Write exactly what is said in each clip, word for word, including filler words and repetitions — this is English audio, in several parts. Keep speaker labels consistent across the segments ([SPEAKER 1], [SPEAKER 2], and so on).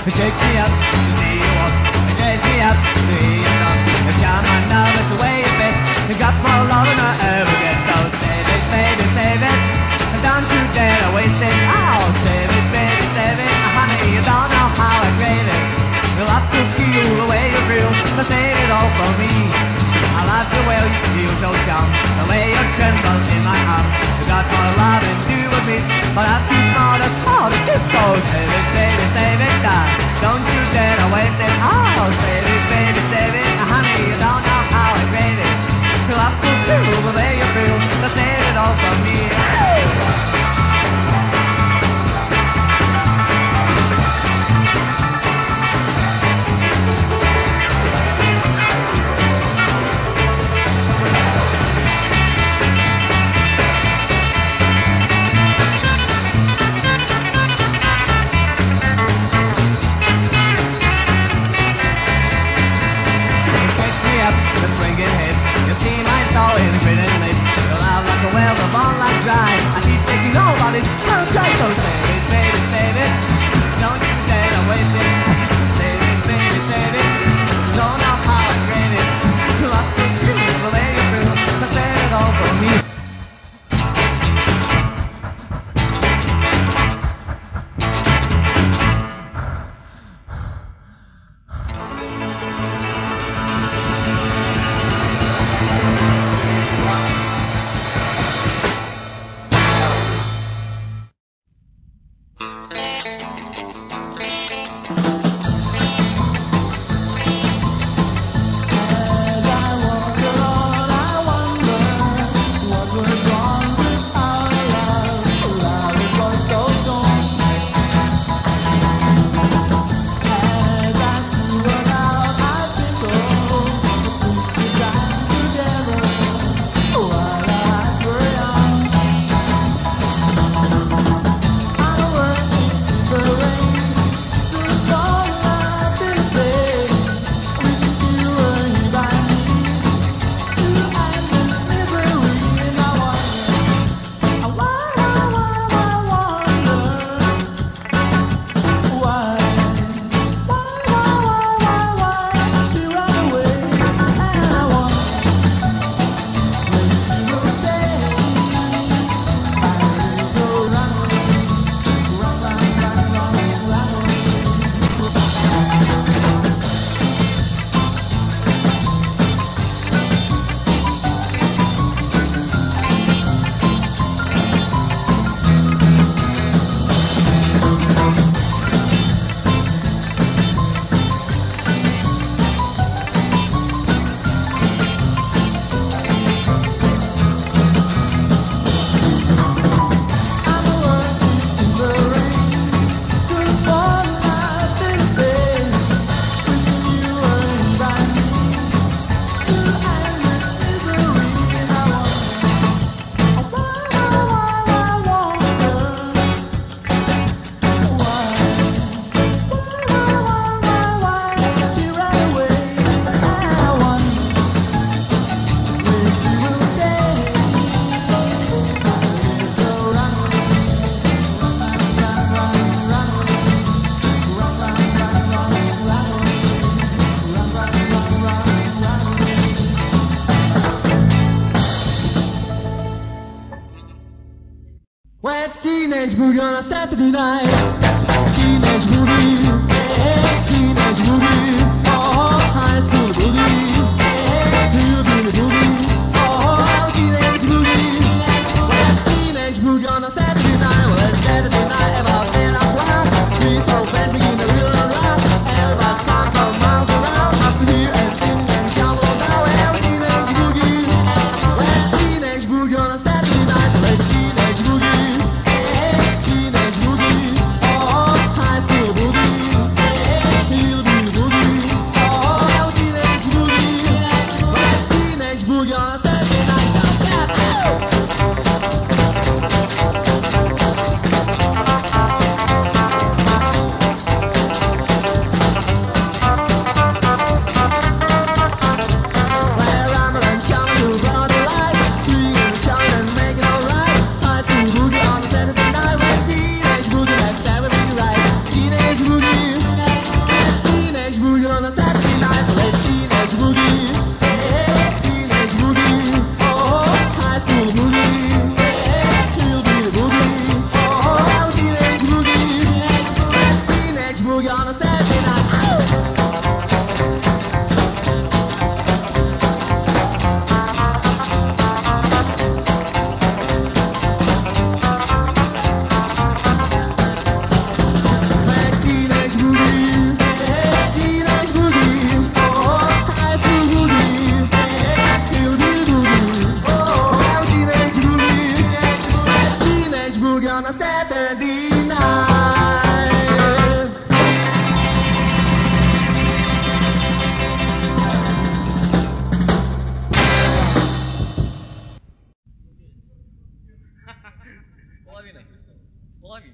[SPEAKER 1] Take me up to see you walk, take me up to hear you talk. You come on now, it's the way you fit. You got more love than I ever get. So save it, baby, save it. Don't you dare to waste it. Oh, save it, baby, save it. Honey, you don't know how I crave it. You'll have to feel the way you feel, so save it all for me. I love the way you feel so strong, the way you tremble in my arms. You got more love than you with me, but I'm too small to call it. So save it, baby, save it, darling. Don't you dare to waste it. Oh, save it, baby, save it. Honey, you don't know how I crave it. You'll have to feel the way you feel, so save it all for me. I keep thinking nobody's gonna try. So save it, baby, save it. Don't you dare to waste it. Save it, baby, save it. Don't know how I crave it. You have to feel the way you feel, so save it all for me.
[SPEAKER 2] Teenage boogie on a Saturday night. Teenage boogie, yeah, teenage boogie. Oh, high school boogie, yeah, hillbilly boogie. Oh, teenage boogie. Well, it's teenage boogie on a Saturday night. Well, it's Saturday night about eight o'clock. We so fast begin to reel and rock. Everybody's talking for miles around. Up here and sing and shout all down. Well, teenage boogie. Well, it's teenage boogie on a Saturday night. Well, it's teenage boogie. Teenage boogie, oh, high school boogie. boogie on a Saturday night. Teenage boogie, teenage boogie, oh, high school boogie, hillbilly boogie, oh, teenage boogie, teenage boogie on a Saturday night.
[SPEAKER 3] Половина. Половина.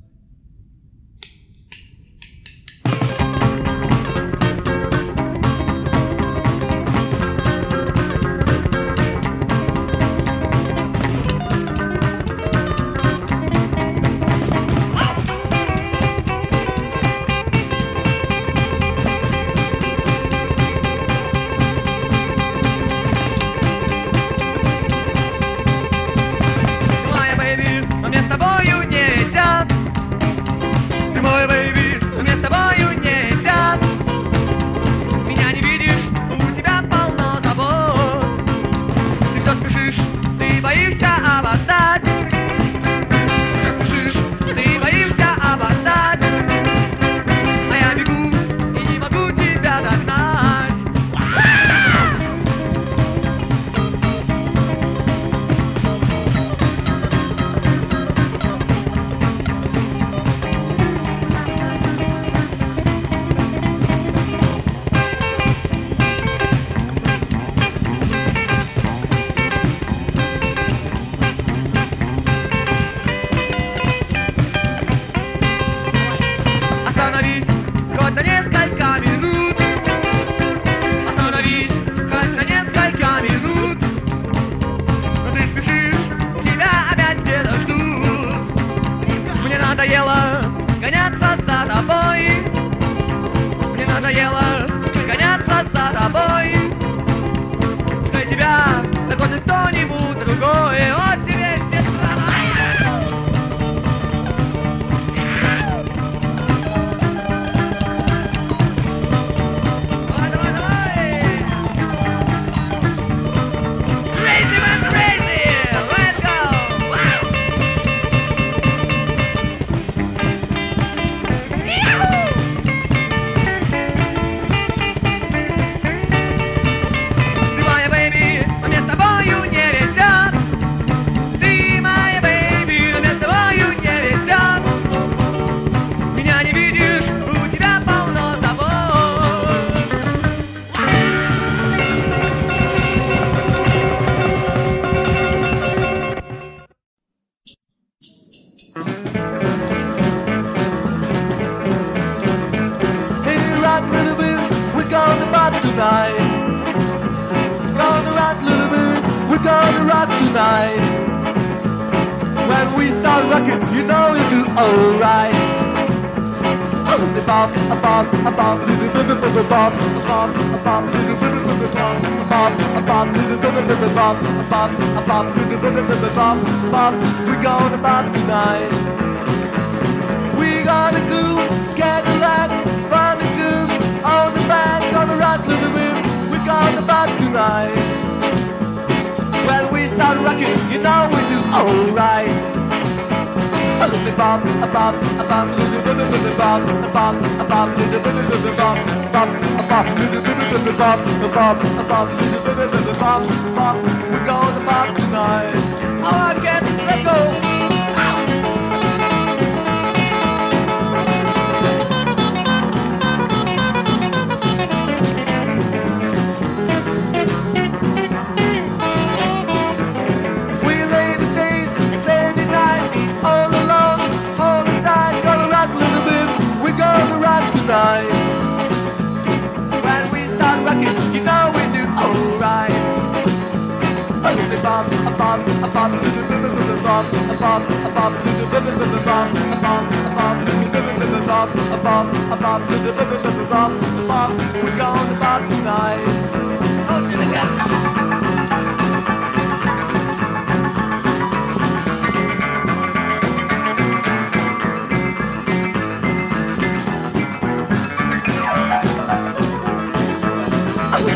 [SPEAKER 3] Моя бэйби, но мне с тобою нельзя. Ты мой бэйби, но мне с тобою нельзя. Меня не видишь, у тебя полно забот. Ты все спешишь, ты боишься опоздать. Все спешишь, ты боишься опоздать. А я бегу и не могу тебя догнать. Остановись хоть на несколько минут. Остановись хоть на несколько минут. Но ты спешишь, тебя опять где-то ждут. Мне надоело гоняться за тобой. Мне надоело гоняться за тобой. Что и тебя догонит кто-нибудь другой. Вот тебе все слова. Давай, давай, давай! Crazy man, crazy! Let's go! Wow! Ты моя бэйби, но мне с тобою нельзя. Ты моя бэйби, но мне с тобою нельзя. Меня не видишь, у тебя полно забот.
[SPEAKER 2] Hey, rock little bit, we're gonna rock tonight. Gonna rock little bit, we're gonna rock tonight. When we start rocking, you know you do alright. A bop, a bop, a bop, little bit of a bop, a bop, a bop, little bit of a bop, a bop, a bop, little bit of a bop, a bop, a bop, little bit of a bop, bop. We're gonna bop tonight. We gonna do, get back, find the goose on the back, gonna rock little bit, we gonna rock tonight. When we start rocking, you know we do alright. A little bop, a bop, a bop, little bit of a bop, a bop, a bop, little bit of a bop, a bop, a bop, little bit of a bop, a bop, a bop, little bit of a bop, bop. We gonna bop tonight. All I get, let's go. Tonight. When we start rocking, you know we do alright. A bop, a bop, a bop, a bop, a bop, a bop, a bop, a bop, a bop, a bop, a bop, a bop, a bop, a bop, a bop. We're gonna bop tonight. Oh, to the ground.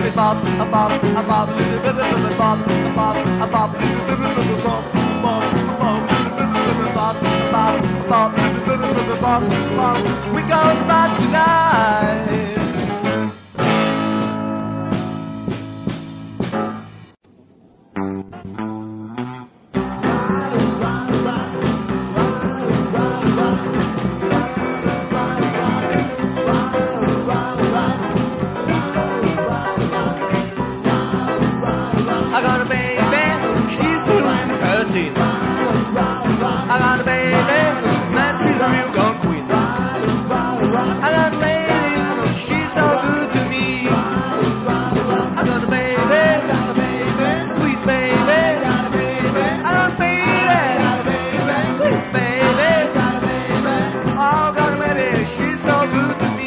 [SPEAKER 1] We go back tonight. I got a baby, she's still in her teens. I got a baby, man, she's a real gone queen. I got a lady, she's so good to me. I got a baby, sweet baby. I got a baby, sweet baby. Oh, got a baby, she's so good to me.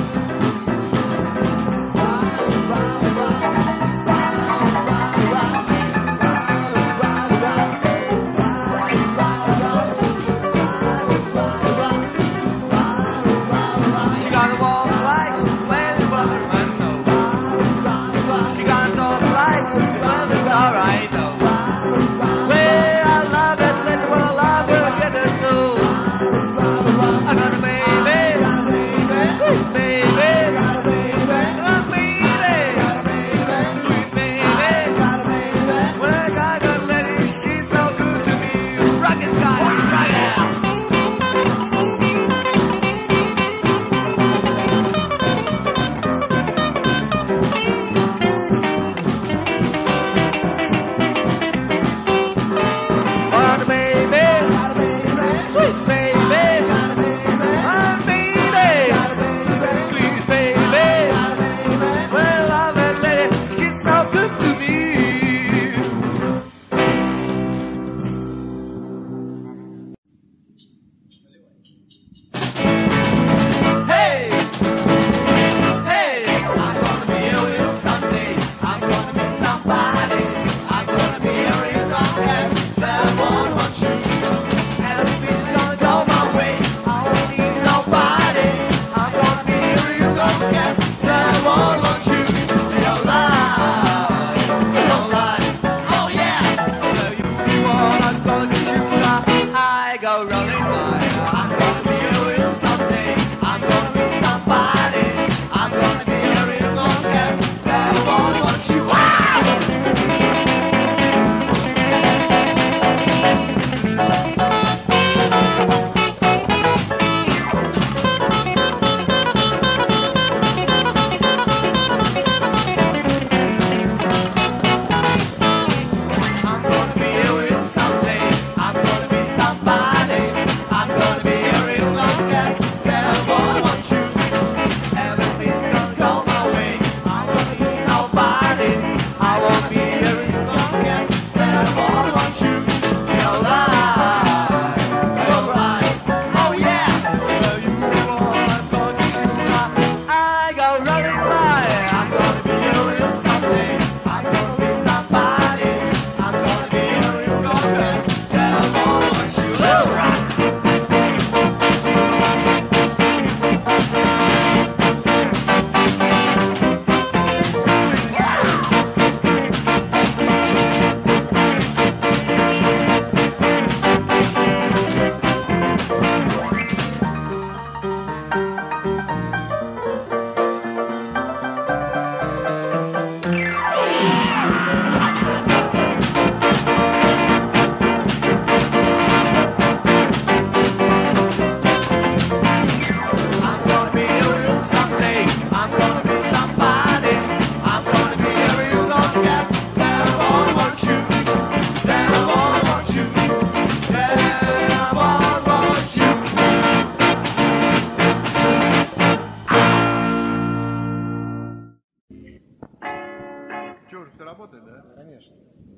[SPEAKER 4] работает, да? Конечно.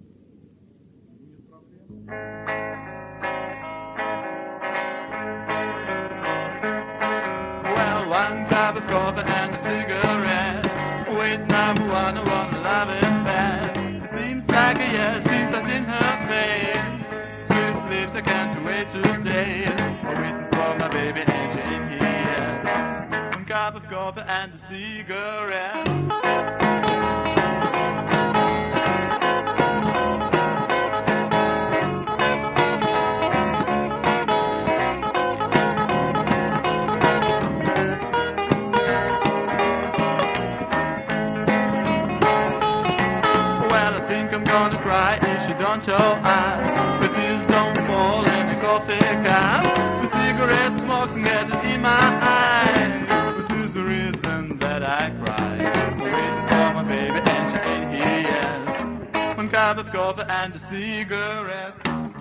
[SPEAKER 5] Well, one cup of coffee and a cigarette. Wait, number one, I wanna love it bad. It seems like a year since I seen her face. Sweet lips, I can't wait today. I'm waiting for my baby, ain't you in here? One cup of coffee and a cigarette. gonna cry if she don't show up. But tears don't fall in a coffee cup. The cigarette smokes and gets it in my eyes. But there's a reason that I cry. I'm waiting for my baby and she ain't here yet. One cup of coffee and a cigarette.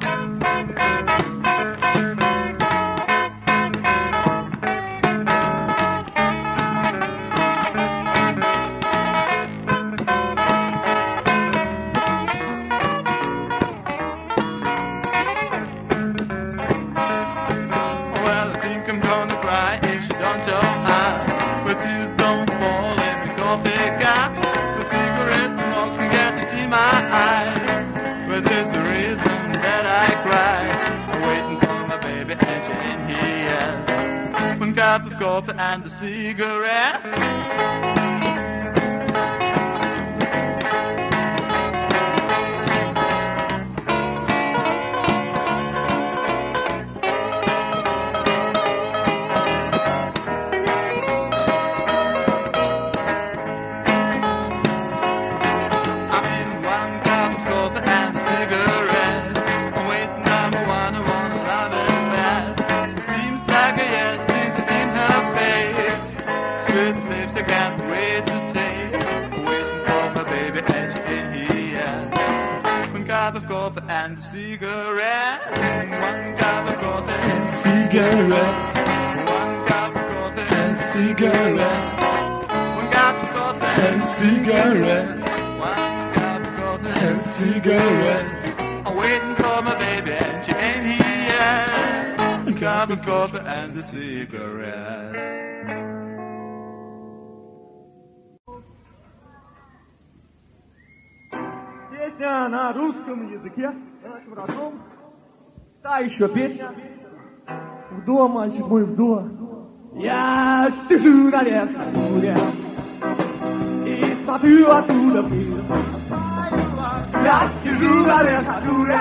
[SPEAKER 5] Cup of coffee and a cigarette. And a cigarette, one cup of coffee and a cigarette, one cup of coffee and a cigarette, one cup of coffee and a cigarette, one cup of coffee and a cigarette. I'm waiting for my baby and she ain't here yet. One cup of coffee and a cigarette.
[SPEAKER 2] Песня на русском языке, нашем родном. Та еще песня. Вдо, мальчик мой, вдо. Я сижу на верхотуре и смотрю оттуда вниз. Я сижу на верхотуре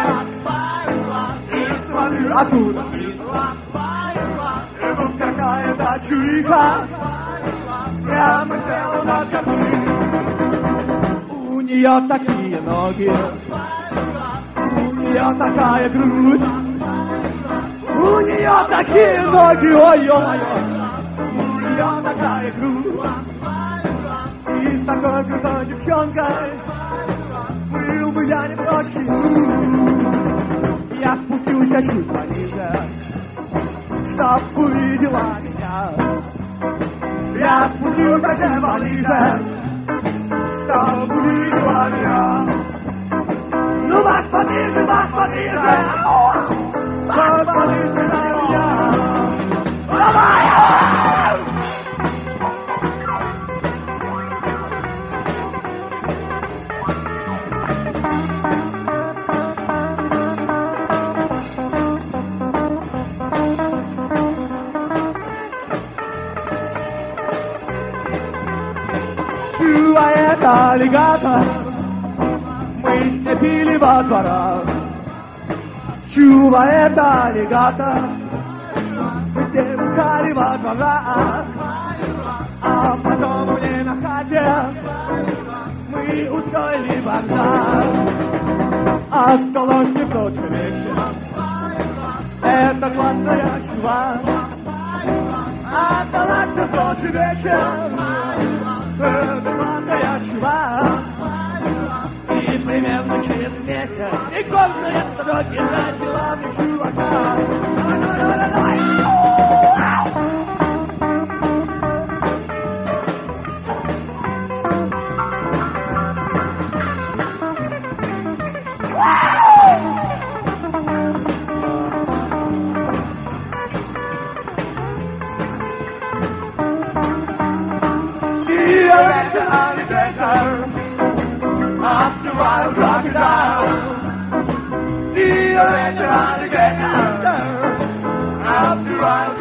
[SPEAKER 2] и смотрю оттуда вниз. И вот какая-то чуйка прямо села на коты. У нее такие ноги, у нее такая грудь, у нее такие ноги, ой-ой-ой, у нее такая грудь. И с такой крутой девчонкой был бы я не прочь. Я спустился чуть пониже, чтоб увидела меня. Я спустился чуть пониже, чтоб увидела меня. Ну, вас пониже, вас пониже, вас пониже на меня. Давай! Чувает аллигатор, мы с ней пили во дворах. Чувает аллигатор, мы с ней бухали во дворах. А потом мне на хате мы устроили бардак. Осталось не в тот же вечер, это классная чува. Осталось не в тот же вечер, это классная чува. И примерно через месяц иконные строки начала мне чувака. Cigarette alligator, after a while crocodile. Cigarette alligator, after a while